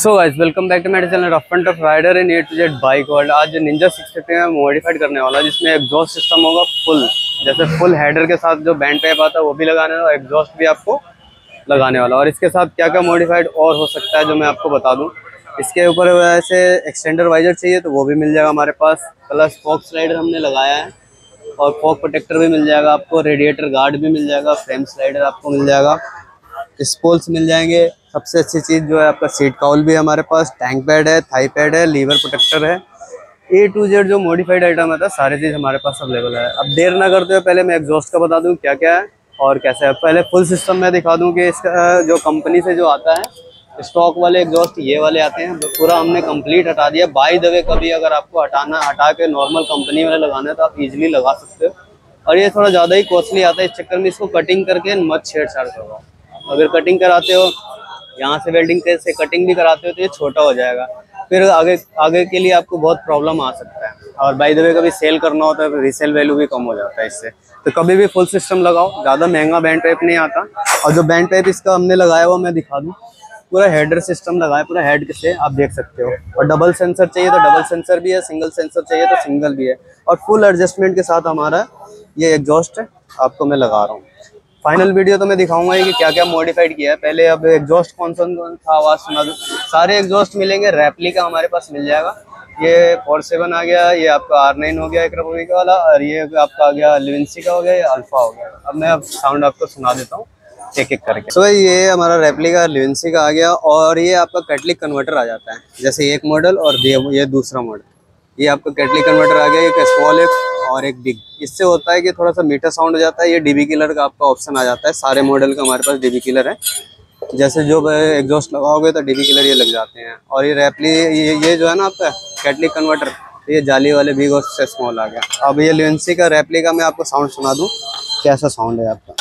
So guys welcome back to my channel rough and tough rider in A to Z bike world. आज Ninja 650 में modified करने वाला है, जिसमें exhaust system होगा फुल, जैसे फुल हेडर के साथ जो बैंड टाइप आता है वो भी लगाने वाला, एग्जॉस्ट भी आपको लगाने वाला। और इसके साथ क्या क्या मॉडिफाइड और हो सकता है जो मैं आपको बता दूं। इसके ऊपर वैसे एक्सटेंडर वाइजर चाहिए तो वो भी मिल जाएगा हमारे पास, प्लस फॉग स्लाइडर हमने लगाया है और फॉग प्रोटेक्टर भी मिल जाएगा आपको, रेडिएटर गार्ड भी मिल जाएगा, फ्रेम स्लाइडर आपको मिल जाएगा, स्पोल्स मिल जाएंगे। सबसे अच्छी चीज़ जो है आपका सीट काउल भी है हमारे पास, टैंक पैड है, थाई पैड है, लीवर प्रोटेक्टर है। ए टू जेड जो मॉडिफाइड आइटम है सारी चीज़ हमारे पास अवेलेबल है। अब देर ना करते हुए पहले मैं एग्जॉस्ट का बता दूं क्या क्या है और कैसे है। पहले फुल सिस्टम में दिखा दूं कि इसका जो कंपनी से जो आता है स्टॉक वाले एग्जॉस्ट ये वाले आते हैं, पूरा हमने कंप्लीट हटा दिया। बाय द वे कभी अगर आपको हटा के नॉर्मल कंपनी वाले लगाना है तो आप इजीली लगा सकते हो। और ये थोड़ा ज़्यादा ही कॉस्टली आता है, इस चक्कर में इसको कटिंग करके मत छेड़छाड़ करो। अगर कटिंग कराते हो यहाँ से वेल्डिंग से कटिंग भी कराते हो तो ये छोटा हो जाएगा, फिर आगे के लिए आपको बहुत प्रॉब्लम आ सकता है। और बाय द वे कभी सेल करना होता है तो रीसेल वैल्यू भी कम हो जाता है इससे। तो कभी भी फुल सिस्टम लगाओ, ज़्यादा महंगा बैंड टाइप नहीं आता। और जो बैंड टाइप इसका हमने लगाया हुआ मैं दिखा दूँ, पूरा हेडर सिस्टम लगाया, पूरा हेड से आप देख सकते हो। और डबल सेंसर चाहिए तो डबल सेंसर भी है, सिंगल सेंसर चाहिए तो सिंगल भी है। और फुल एडजस्टमेंट के साथ हमारा ये एग्जॉस्ट आपको मैं लगा रहा हूँ। फाइनल वीडियो तो मैं दिखाऊंगा कि क्या क्या मॉडिफाइड किया है। पहले अब एग्जॉस्ट कौन सा था आवाज़ सुना दूँ। सारे एग्जॉस्ट मिलेंगे, रेप्लिका हमारे पास मिल जाएगा। ये 47 आ गया, ये आपका R9 हो गया एक रिपब्लिका वाला, और ये आपका आ गया लिविंसी का हो गया, ये अल्फा हो गया। अब मैं साउंड आपको सुना देता हूँ एक एक करके। तो ये हमारा रेप्लिका लिविंसी का आ गया, और ये आपका कैटलिक कन्वर्टर आ जाता है, जैसे एक मॉडल और ये दूसरा मॉडल। ये आपका कैटलिक कन्वर्टर आ गया, एक स्मॉल है और एक बिग। इससे होता है कि थोड़ा सा मीटर साउंड हो जाता है। ये डीबी किलर का आपका ऑप्शन आ जाता है, सारे मॉडल का हमारे पास डीबी किलर है। जैसे जो एग्जॉस्ट लगाओगे तो डीबी किलर ये लग जाते हैं। और ये ये जो है ना आपका कैटलिक कन्वर्टर, ये जाली वाले बिग और स्मॉल आ गया। अब ये लिवेंसी का रेप्लिका मैं आपको साउंड सुना दूँ कैसा साउंड है आपका।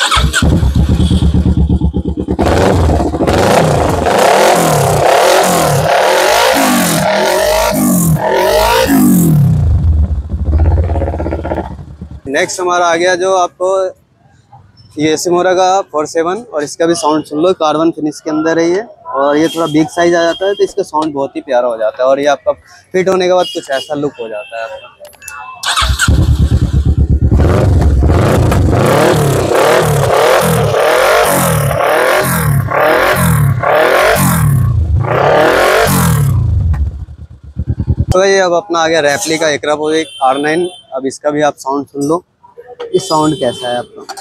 नेक्स्ट हमारा आ गया जो आपको ये सिमोरा का 47, और इसका भी साउंड सुन लो। कार्बन फिनिश के अंदर है ये, और ये थोड़ा बिग साइज आ जाता है तो इसका साउंड बहुत ही प्यारा हो जाता है। और ये आपका फिट होने के बाद कुछ ऐसा लुक हो जाता है आपका। तो ये अब अपना आ गया रेप्लिका एक्रापोविक R9। अब इसका भी आप साउंड सुन लो, इस साउंड कैसा है आपका।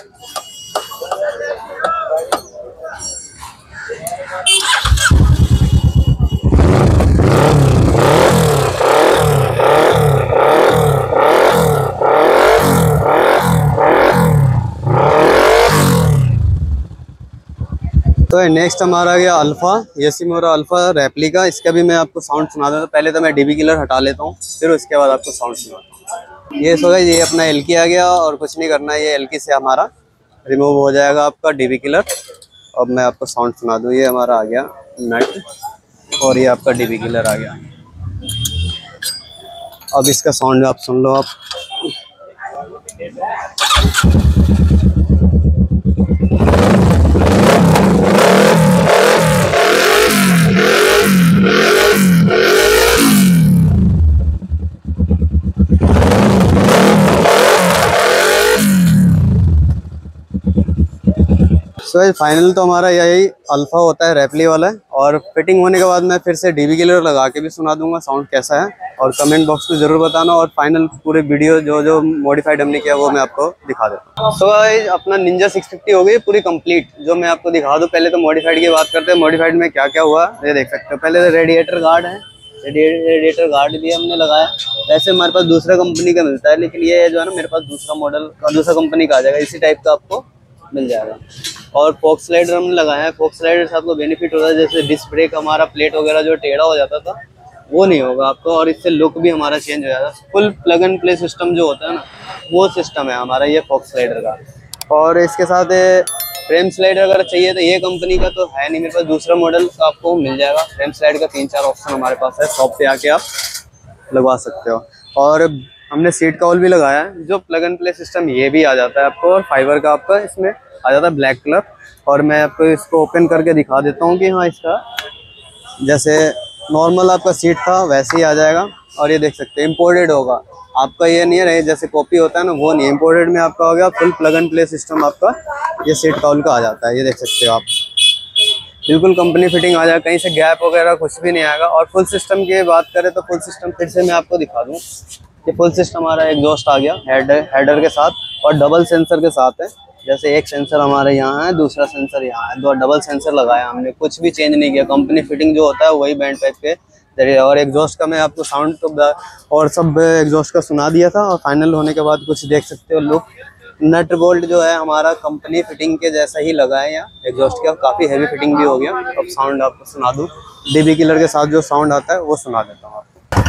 तो नेक्स्ट हमारा आ गया अल्फा, ये सिमोरा अल्फा रेप्लिका। इसका भी मैं आपको साउंड सुना देता हूँ। पहले तो मैं डीबी किलर हटा लेता हूँ, फिर उसके बाद आपको साउंड सुनाता हूँ। ये सो ये अपना एल्की आ गया, और कुछ नहीं करना है, ये एल्की से हमारा रिमूव हो जाएगा आपका डीबी किलर। अब मैं आपको साउंड सुना दूँ। ये हमारा आ गया नट, और ये आपका डीबी किलर आ गया। अब इसका साउंड आप सुन लो आप। सो फाइनल तो हमारा यही अल्फा होता है, रेप्ली वाला है। और फिटिंग होने के बाद मैं फिर से डीबी किलर लगा के भी सुना दूंगा साउंड कैसा है, और कमेंट बॉक्स में जरूर बताना। और फाइनल पूरे वीडियो जो जो मॉडिफाइड हमने किया वो मैं आपको दिखा देता हूँ। सो अपना निंजा 650 हो गई पूरी कंप्लीट, जो मैं आपको दिखा दूँ। पहले तो मॉडिफाइड की बात करते हैं, मॉडिफाइड में क्या क्या हुआ ये देख सकते हो। पहले तो रेडिएटर गार्ड है, रेडिएटर गार्ड भी हमने लगाया। वैसे हमारे पास दूसरा कंपनी का मिलता है, लेकिन ये जो है ना मेरे पास दूसरा मॉडल दूसरा कंपनी का आ जाएगा, इसी टाइप का आपको मिल जाएगा। और फॉग स्लाइडर हमने लगाया है। फॉग स्लाइडर से आपको बेनिफिट होता है, जैसे डिस्क ब्रेक हमारा प्लेट वगैरह जो टेढ़ा हो जाता था वो नहीं होगा आपको, और इससे लुक भी हमारा चेंज हो जाता है। Full plug and play system जो होता है ना, वो सिस्टम है हमारा ये फॉग स्लाइडर का। और इसके साथ फ्रेम स्लाइडर अगर चाहिए तो ये कंपनी का तो है नहीं मेरे पास, दूसरा मॉडल आपको मिल जाएगा। फ्रेम स्लाइड का 3-4 ऑप्शन हमारे पास है, शॉप पे आके आप लगवा सकते हो। और हमने सीट काउल भी लगाया है, जो प्लग एंड प्ले सिस्टम ये भी आ जाता है आपको, और फाइबर का आपका इसमें आ जाता है ब्लैक कलर। और मैं आपको इसको ओपन करके दिखा देता हूँ कि हाँ इसका जैसे नॉर्मल आपका सीट था वैसे ही आ जाएगा। और ये देख सकते हैं इम्पोर्टेड होगा आपका, ये नहीं है जैसे कॉपी होता है ना, वो नहीं, इम्पोर्टेड में आपका हो गया full plug and play system आपका ये सीट काउल का आ जाता है। ये देख सकते हो आप, बिल्कुल कंपनी फिटिंग आ जाएगा, कहीं से गैप वगैरह कुछ भी नहीं आएगा। और फुल सिस्टम की बात करें तो फुल सिस्टम फिर से मैं आपको दिखा दूँ। ये फुल सिस्टम हमारा एग्जॉस्ट आ गया हेडर के साथ और डबल सेंसर के साथ है। जैसे एक सेंसर हमारे यहाँ है, दूसरा सेंसर यहाँ है, दो डबल सेंसर लगाया हमने, कुछ भी चेंज नहीं किया, कंपनी फिटिंग जो होता है वही बैंड पाइप के जरिए। और एग्जॉस्ट का मैं आपको साउंड तो और सब एग्जॉस्ट का सुना दिया था, और फाइनल होने के बाद कुछ देख सकते हो लुक। नट बोल्ट जो है हमारा कंपनी फिटिंग के जैसा ही लगा है यहाँ एग्जॉस्ट का, काफ़ी हैवी फिटिंग भी हो गया। अब साउंड आपको सुना दूँ, डीबी किलर के साथ जो साउंड आता है वो सुना देता हूँ आपको।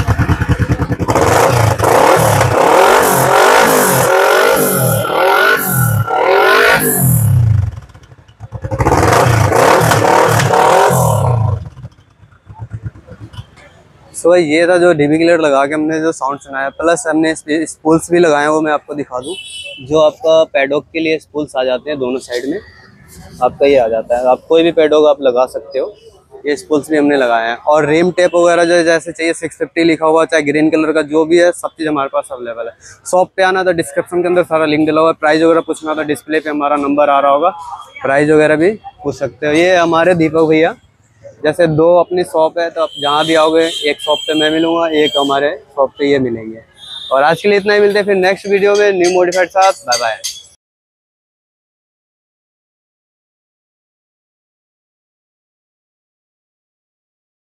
सो ये था जो डीबी किलर लगा के हमने जो साउंड सुनाया, प्लस हमने स्पूल्स भी लगाए हैं, वो मैं आपको दिखा दूं। जो आपका पैडॉक के लिए स्पूल्स आ जाते हैं दोनों साइड में, आपका ये आ जाता है, आप कोई भी पैडॉक आप लगा सकते हो, ये स्पूल्स भी हमने लगाए हैं। और रिम टेप वगैरह जो जैसे चाहिए 650 लिखा हुआ, चाहे ग्रीन कलर का जो भी है, सब चीज़ हमारे पास अवेलेबल है। शॉप पे आना तो डिस्क्रिप्शन के अंदर सारा लिंक डला हुआ है। प्राइस वगैरह पूछना तो डिस्प्ले पे हमारा नंबर आ रहा होगा, प्राइस वगैरह भी पूछ सकते हो। ये हमारे दीपक भैया, जैसे दो अपनी शॉप है तो आप जहाँ भी आओगे, एक शॉप पे मैं मिलूंगा, एक हमारे शॉप पे ये मिलेंगे। और आज के लिए इतना ही, मिलते हैं फिर नेक्स्ट वीडियो में न्यू मॉडिफाइड साथ। Bye bye.